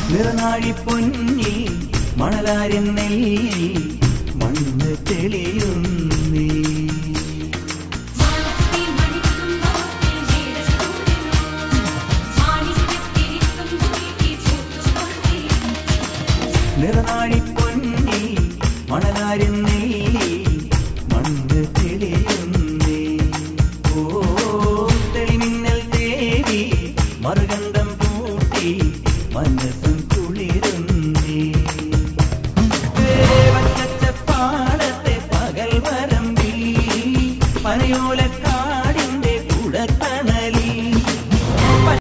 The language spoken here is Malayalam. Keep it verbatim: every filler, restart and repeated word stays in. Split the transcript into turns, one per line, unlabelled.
നിറനാഴി പൊന്നി മണലാരിൻ നെല്ലി മണ്ണ് തെളിയുന്നേ. നിറനാഴി പൊന്നി മണലാരിൻ നെല്ലി മണ്ണ് തെളിയുന്നേ. ഓ തെളിമിന്നൽ തേടി മറുകൻ